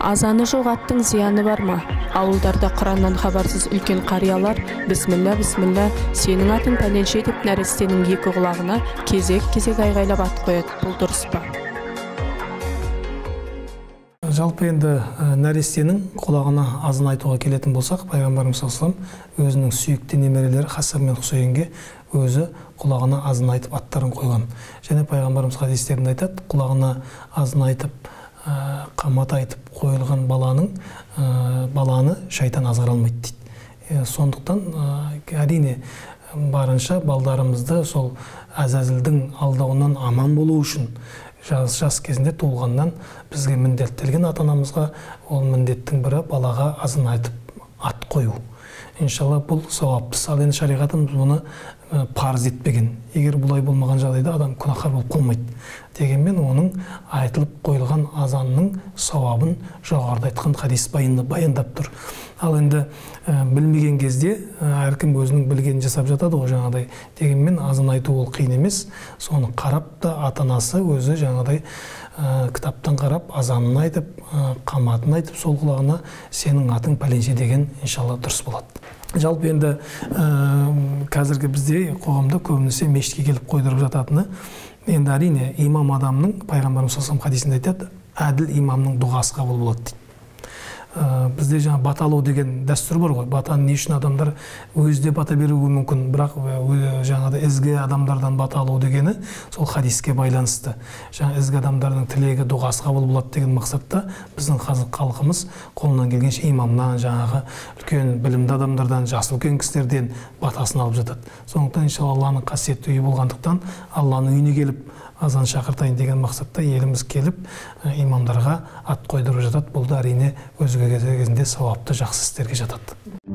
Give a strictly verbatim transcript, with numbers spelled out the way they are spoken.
Азаны жоқ аттың зияны бар ма? Ауылдарда Құраннан хабарсыз үлкен қариялар бисмилля бисмилля сенің атың пәленше деп нәрестенің екі құлағына кезек-кезек айғайлап ат қояды. Бұл дұрыс па? Жалпы енді нәрестенің құлағына азын айтуға келетін болсақ, пайғамбарымыз саллаллаху алейхи ва саллям өзінің сүйікті немерелері Хасан мен Хусейнге өзі құлағына азын айтып аттарын қойған. Және пайғамбарымыз хадистерінде айтады, құлағына азын айтып, қамат айтып қойылған баланың баланы шайтан азғара алмайды дейді. Сондықтан әрине барынша балдарымызды сол әзәзілдің алдауынан аман болу үшін жас, жас кезінде туылғаннан бізге міндеттелген ата-анамызға ол міндеттің бірі балаға азын айтып ат қою. Иншалла бұл сауапты. Ал енді шариғатымыз бұны парыз етпеген. Егер бұлай болмаған жағдайда адам күнәһар болып қалмайды. Дегенмен оның айтылып қойылған азанның сауабын жоғарыда айтқан хадис баяндап тұр. Ал енді білмеген кезде әркім өзінің білгенін жасап жатады ғой жаңағыдай. Дегенмен азан айту ол қиын емес. Соны қарап та ата-анасы өзі жаңағыдай кітаптан қарап азанын айтып, қаматын айтып, сол құлағына сенің атың пәленше деген иншалла дұрыс болады. Жалпы енді қазіргі бізде қоғамда көбінесе мешітке келіп қойдырып жататыны, енді әрине имам адамның, пайғамбарымыз саллаллаху алейхи ва саллям хадисінде айтады, әділ имамның дұғасы қабыл болады дейді. Бізде жаңа бата алу деген дәстүр бар ғой. Батаны не үшін адамдар өзі де бата беруі мүмкін, бірақ жаңағыдай ізгі адамдардан бата алу дегені сол хадиске байланысты. Жаңа ізгі адамдардың тілегі дұғасы қабыл болады деген мақсатта біздің халқымыз қолынан келгенше имамнан, жаңағы үлкен білімді адамдардан, жасы үлкен кісілерден батасын алып жатады. Сондықтан иншалла Алланың қасиетті үйі болғандықтан Алланың үйіне келіп азан шақыртайын деген мақсатта еліміз келіп имамдарға ат қойдырып жатады. Бұл да әрине өзге кезінде сауапты жақсы істерге жатады.